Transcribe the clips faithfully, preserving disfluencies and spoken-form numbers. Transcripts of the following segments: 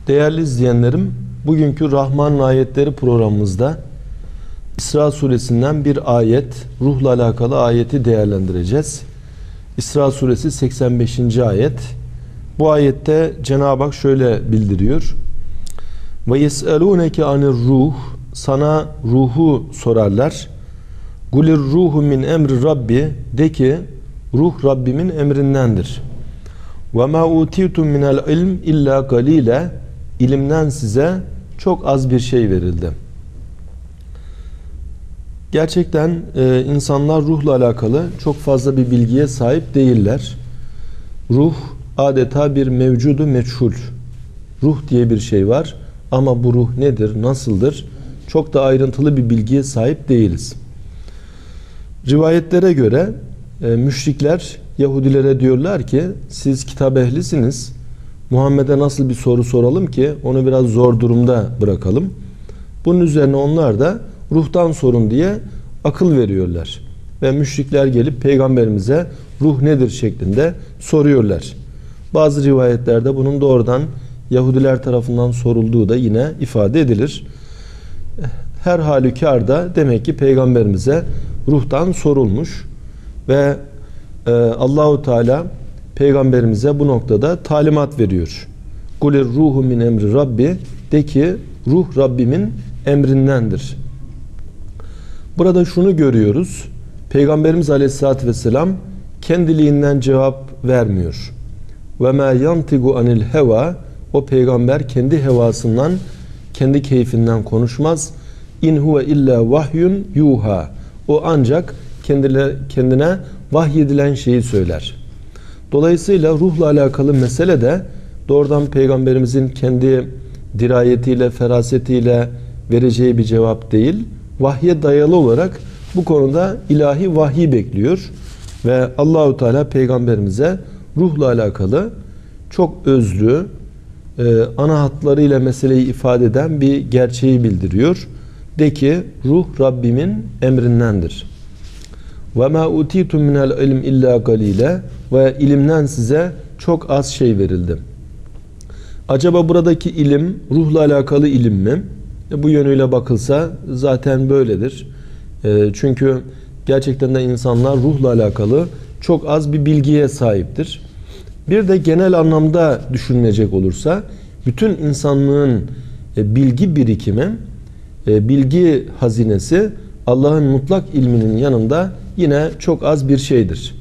Değerli izleyenlerim, bugünkü Rahman Ayetleri programımızda İsra suresinden bir ayet, ruhla alakalı ayeti değerlendireceğiz. İsra suresi seksen beşinci ayet. Bu ayette Cenab-ı Hak şöyle bildiriyor. Ve yes'elûneke anir ruh, sana ruhu sorarlar. Gulir ruhu min emri Rabbi, de ki ruh Rabbimin emrindendir. Ve ma utitum minel ilm illa galile, ilimden size çok az bir şey verildi. Gerçekten e, insanlar ruhla alakalı çok fazla bir bilgiye sahip değiller. Ruh adeta bir mevcudu meçhul. Ruh diye bir şey var ama bu ruh nedir, nasıldır? Çok da ayrıntılı bir bilgiye sahip değiliz. Rivayetlere göre e, müşrikler Yahudilere diyorlar ki siz kitap ehlisiniz. Muhammed'e nasıl bir soru soralım ki onu biraz zor durumda bırakalım. Bunun üzerine onlar da ruhtan sorun diye akıl veriyorlar. Ve müşrikler gelip peygamberimize ruh nedir şeklinde soruyorlar. Bazı rivayetlerde bunun doğrudan Yahudiler tarafından sorulduğu da yine ifade edilir. Her halükarda demek ki peygamberimize ruhtan sorulmuş ve e, Allahu Teala peygamberimize bu noktada talimat veriyor. Kulir ruhu min emri Rabbi, de ki ruh Rabbimin emrindendir. Burada şunu görüyoruz. Peygamberimiz Aleyhisselatü Vesselam kendiliğinden cevap vermiyor. Ve ma yantigu anil heva, o peygamber kendi hevasından, kendi keyfinden konuşmaz. İn huve illa vahyun yuha. O ancak kendine, kendine vahyedilen şeyi söyler. Dolayısıyla ruhla alakalı mesele de doğrudan peygamberimizin kendi dirayetiyle, ferasetiyle vereceği bir cevap değil. Vahye dayalı olarak bu konuda ilahi vahiy bekliyor. Ve Allahu Teala peygamberimize ruhla alakalı çok özlü, e, ana hatlarıyla meseleyi ifade eden bir gerçeği bildiriyor. De ki ruh Rabbimin emrindendir. Ve ma utitum minel ilm illa galile, ve ilimden size çok az şey verildi. Acaba buradaki ilim ruhla alakalı ilim mi? E, bu yönüyle bakılsa zaten böyledir. E, çünkü gerçekten de insanlar ruhla alakalı çok az bir bilgiye sahiptir. Bir de genel anlamda düşünülecek olursa bütün insanlığın e, bilgi birikimi, e, bilgi hazinesi Allah'ın mutlak ilminin yanında yine çok az bir şeydir.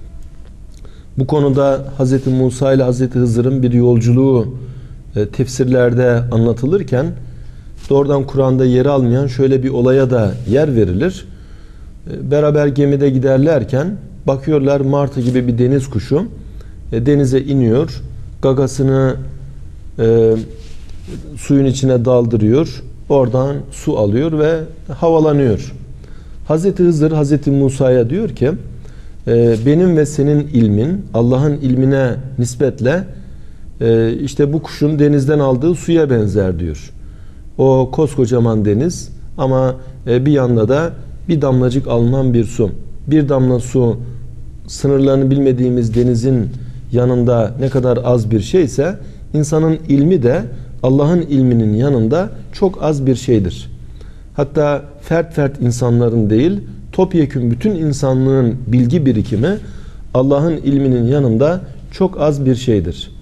Bu konuda Hz. Musa ile Hz. Hızır'ın bir yolculuğu e, tefsirlerde anlatılırken doğrudan Kur'an'da yer almayan şöyle bir olaya da yer verilir. E, beraber gemide giderlerken bakıyorlar martı gibi bir deniz kuşu e, denize iniyor. Gagasını e, suyun içine daldırıyor. Oradan su alıyor ve havalanıyor. Hazreti Hızır Hazreti Musa'ya diyor ki benim ve senin ilmin Allah'ın ilmine nispetle işte bu kuşun denizden aldığı suya benzer diyor. O koskocaman deniz ama bir yanda da bir damlacık alınan bir su. Bir damla su sınırlarını bilmediğimiz denizin yanında ne kadar az bir şeyse insanın ilmi de Allah'ın ilminin yanında çok az bir şeydir. Hatta fert fert insanların değil, topyekün bütün insanlığın bilgi birikimi Allah'ın ilminin yanında çok az bir şeydir.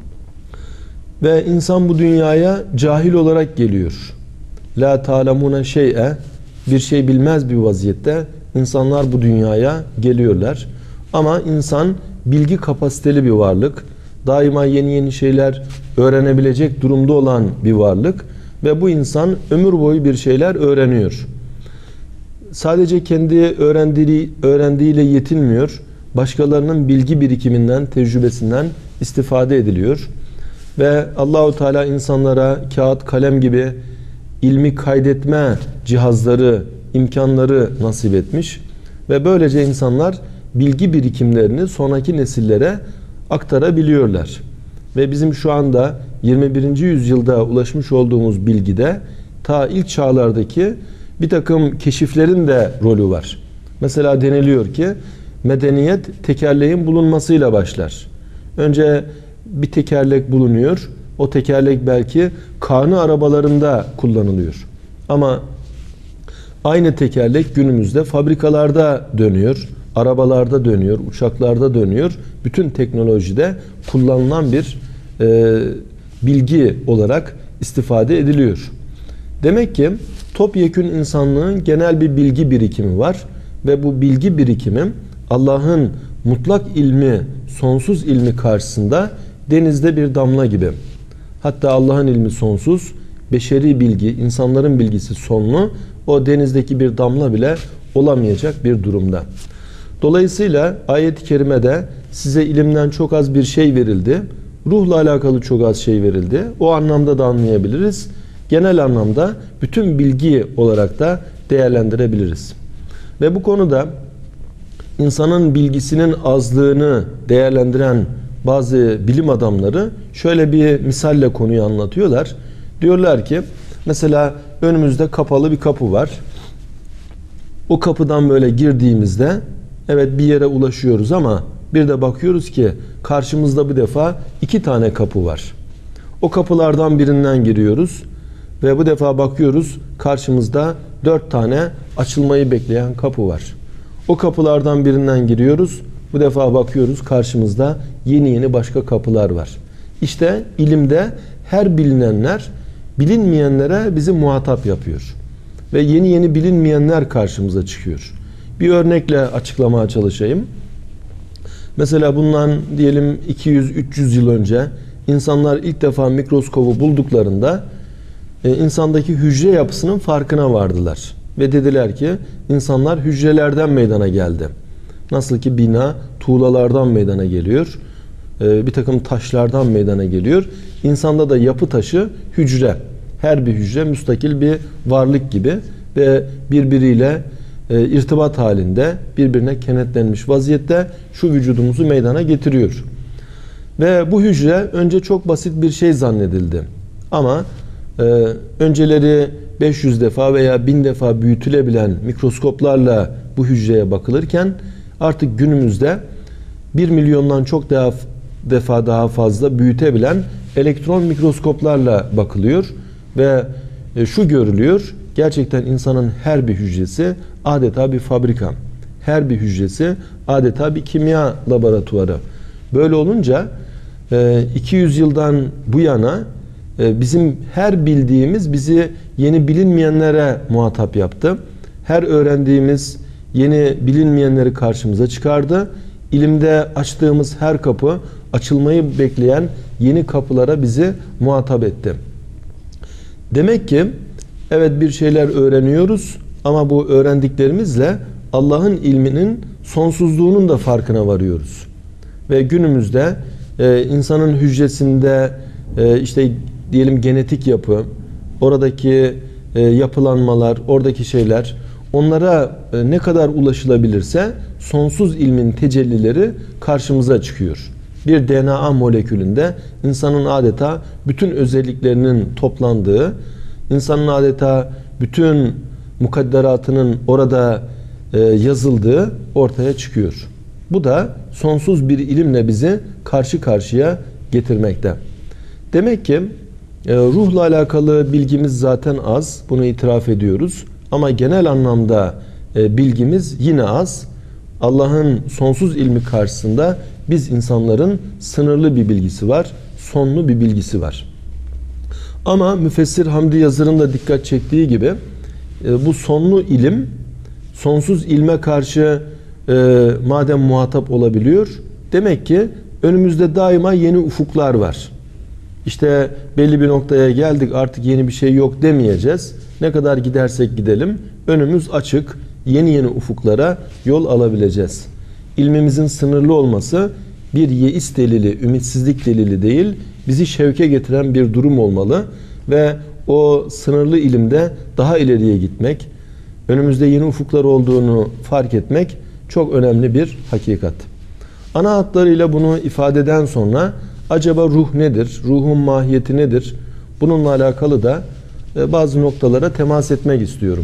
Ve insan bu dünyaya cahil olarak geliyor. La ta'lemune şey'e, bir şey bilmez bir vaziyette insanlar bu dünyaya geliyorlar. Ama insan bilgi kapasiteli bir varlık. Daima yeni yeni şeyler öğrenebilecek durumda olan bir varlık. Ve bu insan ömür boyu bir şeyler öğreniyor. Sadece kendi öğrendiği, öğrendiğiyle yetinmiyor. Başkalarının bilgi birikiminden, tecrübesinden istifade ediliyor. Ve Allahu Teala insanlara kağıt, kalem gibi ilmi kaydetme cihazları, imkanları nasip etmiş. Ve böylece insanlar bilgi birikimlerini sonraki nesillere aktarabiliyorlar. Ve bizim şu anda yirmi birinci yüzyılda ulaşmış olduğumuz bilgide ta ilk çağlardaki bir takım keşiflerin de rolü var. Mesela deniliyor ki medeniyet tekerleğin bulunmasıyla başlar. Önce bir tekerlek bulunuyor. O tekerlek belki karnı arabalarında kullanılıyor. Ama aynı tekerlek günümüzde fabrikalarda dönüyor, arabalarda dönüyor, uçaklarda dönüyor. Bütün teknolojide kullanılan bir e, bilgi olarak istifade ediliyor. Demek ki topyekün insanlığın genel bir bilgi birikimi var ve bu bilgi birikimi Allah'ın mutlak ilmi, sonsuz ilmi karşısında denizde bir damla gibi. Hatta Allah'ın ilmi sonsuz, beşeri bilgi, insanların bilgisi sonlu, o denizdeki bir damla bile olamayacak bir durumda. Dolayısıyla ayet-i kerimede size ilimden çok az bir şey verildi, ruhla alakalı çok az şey verildi. O anlamda da anlayabiliriz. Genel anlamda bütün bilgi olarak da değerlendirebiliriz. Ve bu konuda insanın bilgisinin azlığını değerlendiren bazı bilim adamları şöyle bir misalle konuyu anlatıyorlar. Diyorlar ki mesela önümüzde kapalı bir kapı var. O kapıdan böyle girdiğimizde evet bir yere ulaşıyoruz ama bir de bakıyoruz ki karşımızda bu defa iki tane kapı var. O kapılardan birinden giriyoruz ve bu defa bakıyoruz karşımızda dört tane açılmayı bekleyen kapı var. O kapılardan birinden giriyoruz. Bu defa bakıyoruz karşımızda yeni yeni başka kapılar var. İşte ilimde her bilinenler bilinmeyenlere bizi muhatap yapıyor. Ve yeni yeni bilinmeyenler karşımıza çıkıyor. Bir örnekle açıklamaya çalışayım. Mesela bundan diyelim iki yüz üç yüz yıl önce insanlar ilk defa mikroskobu bulduklarında e, insandaki hücre yapısının farkına vardılar. Ve dediler ki insanlar hücrelerden meydana geldi. Nasıl ki bina tuğlalardan meydana geliyor. E, bir takım taşlardan meydana geliyor. İnsanda da yapı taşı hücre. Her bir hücre müstakil bir varlık gibi ve birbiriyle e, irtibat halinde, birbirine kenetlenmiş vaziyette şu vücudumuzu meydana getiriyor. Ve bu hücre önce çok basit bir şey zannedildi. Ama e, önceleri beş yüz defa veya bin defa büyütülebilen mikroskoplarla bu hücreye bakılırken artık günümüzde bir milyondan çok daha defa daha fazla büyütebilen elektron mikroskoplarla bakılıyor ve şu görülüyor, gerçekten insanın her bir hücresi adeta bir fabrika, her bir hücresi adeta bir kimya laboratuvarı. Böyle olunca iki yüz yıldan bu yana bizim her bildiğimiz bizi yeni bilinmeyenlere muhatap yaptı. Her öğrendiğimiz yeni bilinmeyenleri karşımıza çıkardı. İlimde açtığımız her kapı açılmayı bekleyen yeni kapılara bizi muhatap etti. Demek ki evet bir şeyler öğreniyoruz ama bu öğrendiklerimizle Allah'ın ilminin sonsuzluğunun da farkına varıyoruz. Ve günümüzde e, insanın hücresinde e, işte diyelim genetik yapı, oradaki e, yapılanmalar, oradaki şeyler, onlara e, ne kadar ulaşılabilirse sonsuz ilmin tecellileri karşımıza çıkıyor. Bir D N A molekülünde insanın adeta bütün özelliklerinin toplandığı, insanın adeta bütün mukadderatının orada e, yazıldığı ortaya çıkıyor. Bu da sonsuz bir ilimle bizi karşı karşıya getirmekte. Demek ki e, ruhla alakalı bilgimiz zaten az, bunu itiraf ediyoruz. Ama genel anlamda e, bilgimiz yine az. Allah'ın sonsuz ilmi karşısında biz insanların sınırlı bir bilgisi var, sonlu bir bilgisi var. Ama müfessir Hamdi Yazır'ın da dikkat çektiği gibi e, bu sonlu ilim sonsuz ilme karşı e, madem muhatap olabiliyor, demek ki önümüzde daima yeni ufuklar var. İşte belli bir noktaya geldik, artık yeni bir şey yok demeyeceğiz. Ne kadar gidersek gidelim önümüz açık, yeni yeni ufuklara yol alabileceğiz. İlmimizin sınırlı olması bir yeis delili, ümitsizlik delili değil, bizi şevke getiren bir durum olmalı ve o sınırlı ilimde daha ileriye gitmek, önümüzde yeni ufuklar olduğunu fark etmek çok önemli bir hakikat. Ana hatlarıyla bunu ifadeden sonra acaba ruh nedir? Ruhun mahiyeti nedir? Bununla alakalı da bazı noktalara temas etmek istiyorum.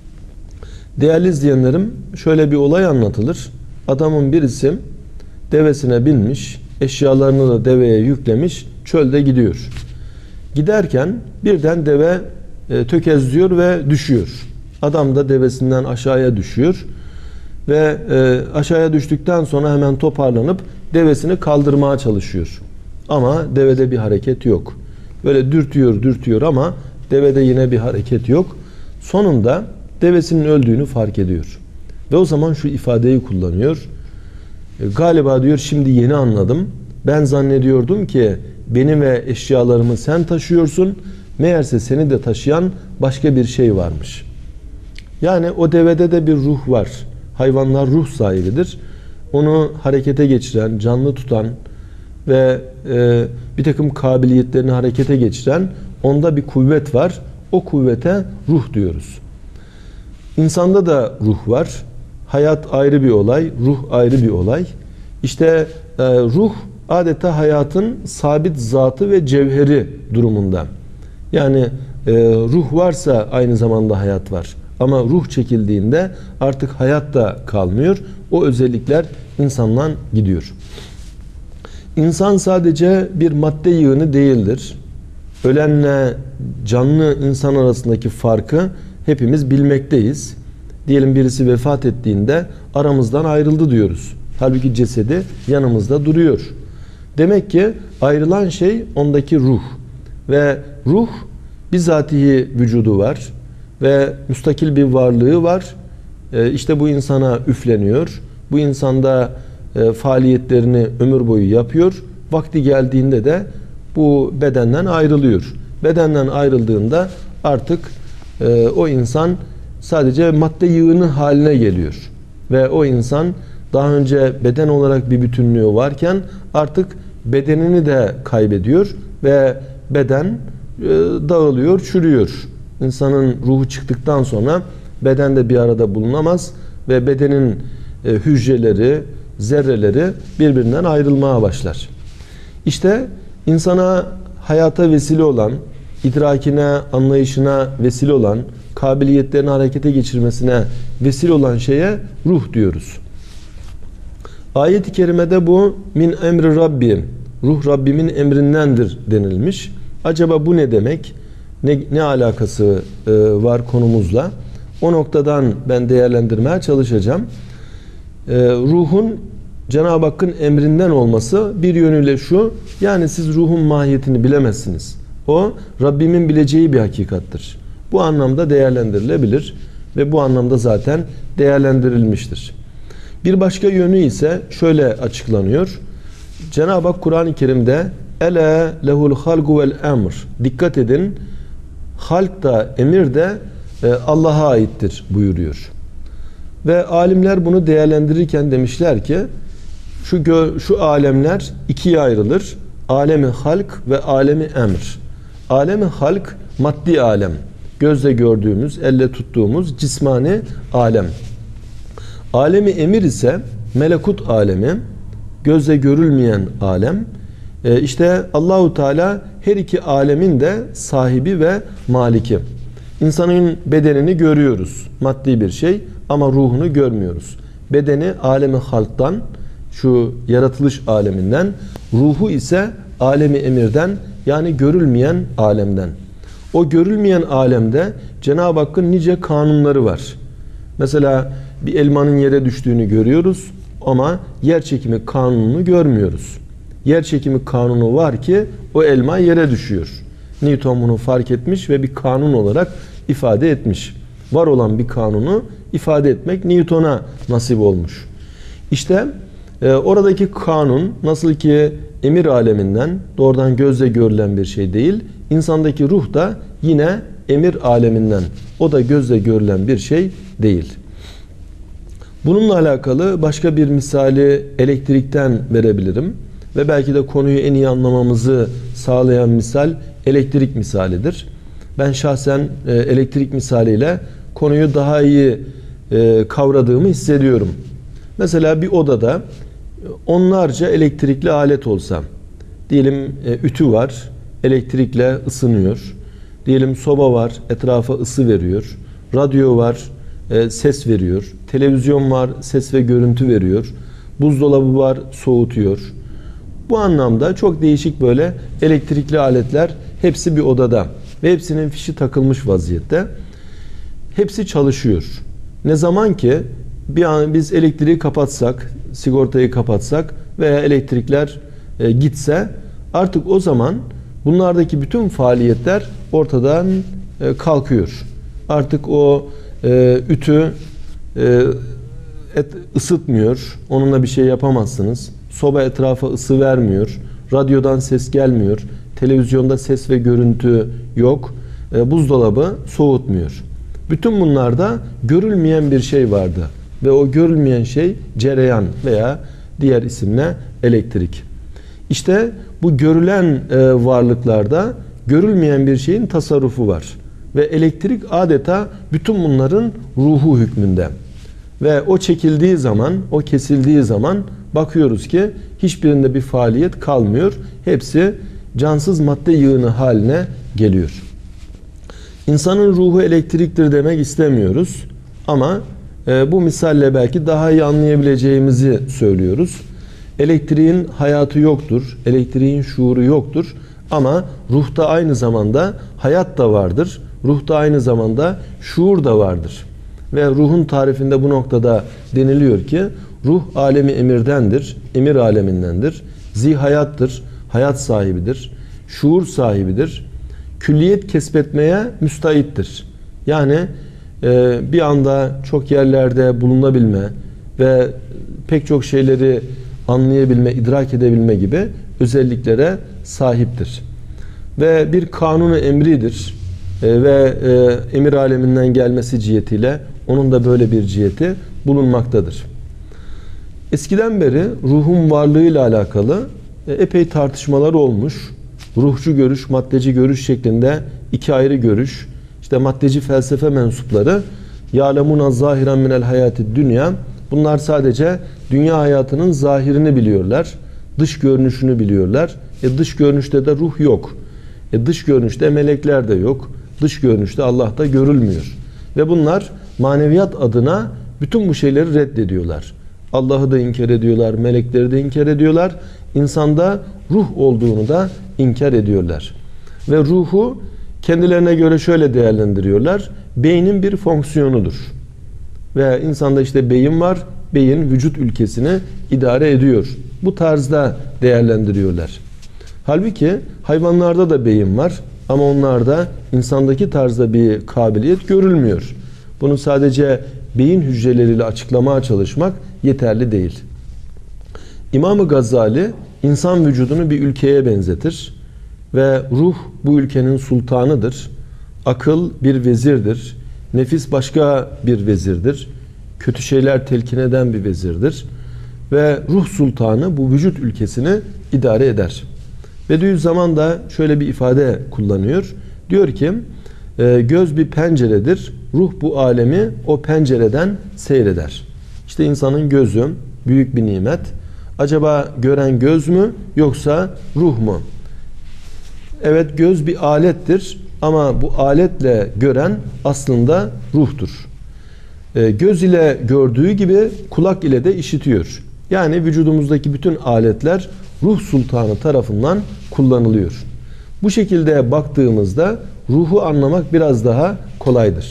Değerli izleyenlerim, şöyle bir olay anlatılır. Adamın birisi devesine binmiş, eşyalarını da deveye yüklemiş, çölde gidiyor. Giderken birden deve e, tökezliyor ve düşüyor. Adam da devesinden aşağıya düşüyor ve e, aşağıya düştükten sonra hemen toparlanıp devesini kaldırmaya çalışıyor. Ama devede bir hareket yok. Böyle dürtüyor dürtüyor ama devede yine bir hareket yok. Sonunda devesinin öldüğünü fark ediyor. Ve o zaman şu ifadeyi kullanıyor. E, galiba diyor şimdi yeni anladım. Ben zannediyordum ki beni ve eşyalarımı sen taşıyorsun. Meğerse seni de taşıyan başka bir şey varmış. Yani o devede de bir ruh var. Hayvanlar ruh sahibidir. Onu harekete geçiren, canlı tutan ve e, bir takım kabiliyetlerini harekete geçiren onda bir kuvvet var. O kuvvete ruh diyoruz. İnsanda da ruh var. Hayat ayrı bir olay, ruh ayrı bir olay. İşte e, ruh adeta hayatın sabit zatı ve cevheri durumunda. Yani e, ruh varsa aynı zamanda hayat var. Ama ruh çekildiğinde artık hayat da kalmıyor. O özellikler insandan gidiyor. İnsan sadece bir madde yığını değildir. Ölenle canlı insan arasındaki farkı hepimiz bilmekteyiz. Diyelim birisi vefat ettiğinde aramızdan ayrıldı diyoruz. Halbuki cesedi yanımızda duruyor. Demek ki ayrılan şey ondaki ruh. Ve ruh bizatihi vücudu var ve müstakil bir varlığı var. E, işte bu insana üfleniyor. Bu insanda e, faaliyetlerini ömür boyu yapıyor. Vakti geldiğinde de bu bedenden ayrılıyor. Bedenden ayrıldığında artık e, o insan sadece madde yığını haline geliyor. Ve o insan daha önce beden olarak bir bütünlüğü varken artık bedenini de kaybediyor ve beden e, dağılıyor, çürüyor. İnsanın ruhu çıktıktan sonra beden de bir arada bulunamaz ve bedenin e, hücreleri, zerreleri birbirinden ayrılmaya başlar. İşte insana hayata vesile olan, idrakine, anlayışına vesile olan, kabiliyetlerini harekete geçirmesine vesile olan şeye ruh diyoruz. Ayet-i kerimede bu min emri Rabbim, ruh Rabbimin emrindendir denilmiş. Acaba bu ne demek? Ne, ne alakası e, var konumuzla? O noktadan ben değerlendirmeye çalışacağım. E, ruhun Cenab-ı Hakk'ın emrinden olması bir yönüyle şu, yani siz ruhun mahiyetini bilemezsiniz. O Rabbimin bileceği bir hakikattır. Bu anlamda değerlendirilebilir ve bu anlamda zaten değerlendirilmiştir. Bir başka yönü ise şöyle açıklanıyor. Cenab-ı Hak Kur'an-ı Kerim'de Ele lehul halgu vel emr. Dikkat edin, halk da emir de e, Allah'a aittir buyuruyor. Ve alimler bunu değerlendirirken demişler ki şu gö şu alemler ikiye ayrılır. Alemi halk ve alemi emr. Alemi halk maddi alem. Gözle gördüğümüz, elle tuttuğumuz cismani alem. Alemi emir ise melekut alemi, gözle görülmeyen alem. E işte Allahu Teala her iki alemin de sahibi ve maliki. İnsanın bedenini görüyoruz, maddi bir şey, ama ruhunu görmüyoruz. Bedeni alemi halktan, şu yaratılış aleminden, ruhu ise alemi emirden, yani görülmeyen alemden. O görülmeyen alemde Cenab-ı Hakk'ın nice kanunları var. Mesela bir elmanın yere düştüğünü görüyoruz ama yer çekimi kanununu görmüyoruz. Yer çekimi kanunu var ki o elma yere düşüyor. Newton bunu fark etmiş ve bir kanun olarak ifade etmiş. Var olan bir kanunu ifade etmek Newton'a nasip olmuş. İşte e, oradaki kanun nasıl ki emir aleminden, doğrudan gözle görülen bir şey değil, insandaki ruh da yine emir aleminden, o da gözle görülen bir şey değil. Bununla alakalı başka bir misali elektrikten verebilirim ve belki de konuyu en iyi anlamamızı sağlayan misal elektrik misalidir. Ben şahsen e, elektrik misaliyle konuyu daha iyi e, kavradığımı hissediyorum. Mesela bir odada onlarca elektrikli alet olsa, diyelim e, ütü var, elektrikle ısınıyor. Diyelim soba var, etrafa ısı veriyor. Radyo var, e, ses veriyor. Televizyon var, ses ve görüntü veriyor. Buzdolabı var, soğutuyor. Bu anlamda çok değişik böyle elektrikli aletler hepsi bir odada ve hepsinin fişi takılmış vaziyette. Hepsi çalışıyor. Ne zaman ki bir an biz elektriği kapatsak, sigortayı kapatsak veya elektrikler e, gitse, artık o zaman bunlardaki bütün faaliyetler ortadan e, kalkıyor. Artık o e, ütü e, et ısıtmıyor, onunla bir şey yapamazsınız. Soba etrafa ısı vermiyor, radyodan ses gelmiyor, televizyonda ses ve görüntü yok, e, buzdolabı soğutmuyor. Bütün bunlarda görülmeyen bir şey vardı ve o görülmeyen şey cereyan veya diğer isimle elektrik. İşte bu görülen e, varlıklarda görülmeyen bir şeyin tasarrufu var ve elektrik adeta bütün bunların ruhu hükmünde. Ve o çekildiği zaman, o kesildiği zaman bakıyoruz ki hiçbirinde bir faaliyet kalmıyor. Hepsi cansız madde yığını haline geliyor. İnsanın ruhu elektriktir demek istemiyoruz ama e, bu misalle belki daha iyi anlayabileceğimizi söylüyoruz. Elektriğin hayatı yoktur, elektriğin şuuru yoktur ama ruhta aynı zamanda hayat da vardır. Ruhta aynı zamanda şuur da vardır. Ve ruhun tarifinde bu noktada deniliyor ki ruh alemi emirdendir, emir alemindendir, zihayattır, hayat sahibidir, şuur sahibidir, külliyet kesbetmeye müstaittir. Yani e, bir anda çok yerlerde bulunabilme ve pek çok şeyleri anlayabilme, idrak edebilme gibi özelliklere sahiptir. Ve bir kanunu emridir e, ve e, emir aleminden gelmesi cihetiyle onun da böyle bir ciheti bulunmaktadır. Eskiden beri ruhun varlığıyla alakalı e, epey tartışmalar olmuş. Ruhçu görüş, maddeci görüş şeklinde iki ayrı görüş. İşte maddeci felsefe mensupları ya'lemûne zâhiren minel hayâtid dünya. Bunlar sadece dünya hayatının zahirini biliyorlar. Dış görünüşünü biliyorlar. E dış görünüşte de ruh yok. E dış görünüşte melekler de yok. Dış görünüşte Allah da görülmüyor. Ve bunlar maneviyat adına bütün bu şeyleri reddediyorlar. Allah'ı da inkar ediyorlar, melekleri de inkar ediyorlar. İnsanda ruh olduğunu da inkar ediyorlar. Ve ruhu kendilerine göre şöyle değerlendiriyorlar. Beynin bir fonksiyonudur. Ve insanda işte beyin var. Beyin vücut ülkesini idare ediyor. Bu tarzda değerlendiriyorlar. Halbuki hayvanlarda da beyin var. Ama onlarda insandaki tarzda bir kabiliyet görülmüyor. Bunu sadece beyin hücreleriyle açıklamaya çalışmak yeterli değil. İmam-ı Gazali insan vücudunu bir ülkeye benzetir ve ruh bu ülkenin sultanıdır. Akıl bir vezirdir. Nefis başka bir vezirdir. Kötü şeyler telkin eden bir vezirdir. Ve ruh sultanı bu vücut ülkesini idare eder. Bediüzzaman da şöyle bir ifade kullanıyor. Diyor ki göz bir penceredir. Ruh bu alemi o pencereden seyreder. İşte insanın gözü büyük bir nimet. Acaba gören göz mü yoksa ruh mu? Evet, göz bir alettir ama bu aletle gören aslında ruhtur. E, göz ile gördüğü gibi kulak ile de işitiyor. Yani vücudumuzdaki bütün aletler ruh sultanı tarafından kullanılıyor. Bu şekilde baktığımızda ruhu anlamak biraz daha kolaydır.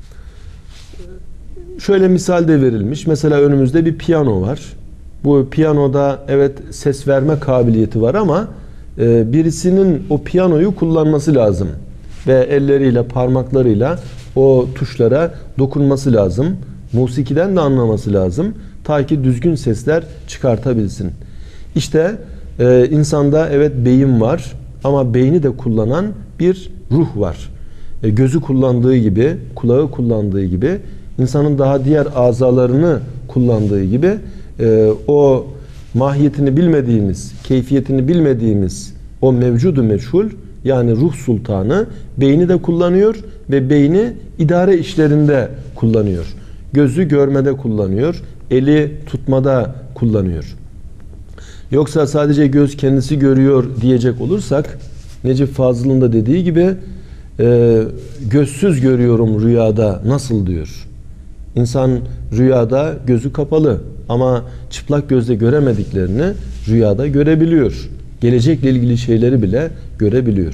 Şöyle misal de verilmiş. Mesela önümüzde bir piyano var. Bu piyanoda evet ses verme kabiliyeti var ama e, birisinin o piyanoyu kullanması lazım. Ve elleriyle, parmaklarıyla o tuşlara dokunması lazım. Musikiden de anlaması lazım. Ta ki düzgün sesler çıkartabilsin. İşte e, insanda evet beyin var ama beyni de kullanan bir ruh var. E, gözü kullandığı gibi, kulağı kullandığı gibi, insanın daha diğer azalarını kullandığı gibi e, o mahiyetini bilmediğimiz, keyfiyetini bilmediğimiz o mevcudu meçhul, yani ruh sultanı beyni de kullanıyor ve beyni idare işlerinde kullanıyor. Gözü görmede kullanıyor, eli tutmada kullanıyor. Yoksa sadece göz kendisi görüyor diyecek olursak, Necip Fazıl'ın da dediği gibi e, gözsüz görüyorum rüyada nasıl diyor. İnsan rüyada gözü kapalı ama çıplak gözle göremediklerini rüyada görebiliyor. Gelecekle ilgili şeyleri bile görebiliyor.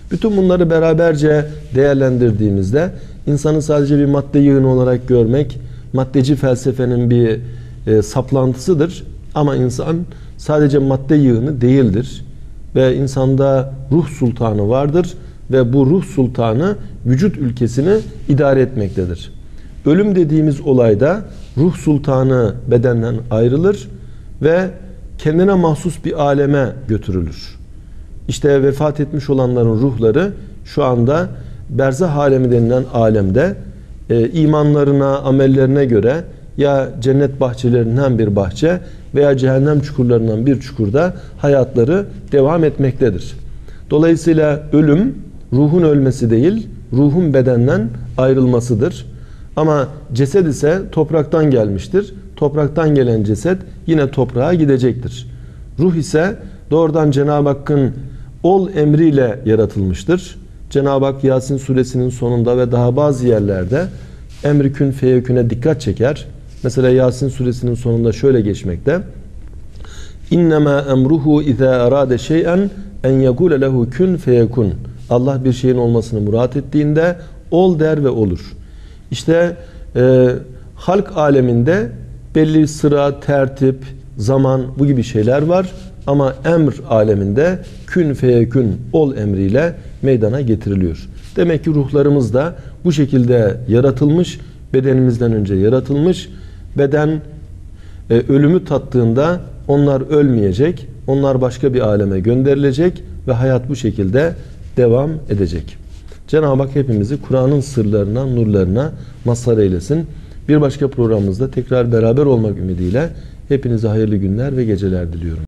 Bütün bunları beraberce değerlendirdiğimizde insanı sadece bir madde yığını olarak görmek maddeci felsefenin bir e, saplantısıdır. Ama insan sadece madde yığını değildir. Ve insanda ruh sultanı vardır ve bu ruh sultanı vücut ülkesini idare etmektedir. Ölüm dediğimiz olayda ruh sultanı bedenden ayrılır ve kendine mahsus bir aleme götürülür. İşte vefat etmiş olanların ruhları şu anda berzah alemi denilen alemde e, imanlarına, amellerine göre ya cennet bahçelerinden bir bahçe veya cehennem çukurlarından bir çukurda hayatları devam etmektedir. Dolayısıyla ölüm ruhun ölmesi değil, ruhun bedenden ayrılmasıdır. Ama ceset ise topraktan gelmiştir. Topraktan gelen ceset yine toprağa gidecektir. Ruh ise doğrudan Cenab-ı Hakk'ın ol emriyle yaratılmıştır. Cenab-ı Hak Yasin suresinin sonunda ve daha bazı yerlerde emri kün feyeküne dikkat çeker. Mesela Yasin suresinin sonunda şöyle geçmekte: İnnemâ emruhu izâ erâde şey'en en yekûle lehu kün feyekun. Allah bir şeyin olmasını murat ettiğinde ol der ve olur. İşte e, halk aleminde belli sıra, tertip, zaman bu gibi şeyler var. Ama emr aleminde kün feyekün ol emriyle meydana getiriliyor. Demek ki ruhlarımız da bu şekilde yaratılmış, bedenimizden önce yaratılmış. Beden e, ölümü tattığında onlar ölmeyecek, onlar başka bir aleme gönderilecek ve hayat bu şekilde devam edecek. Cenab-ı Hak hepimizi Kur'an'ın sırlarına, nurlarına mazhar eylesin. Bir başka programımızda tekrar beraber olmak ümidiyle hepinize hayırlı günler ve geceler diliyorum.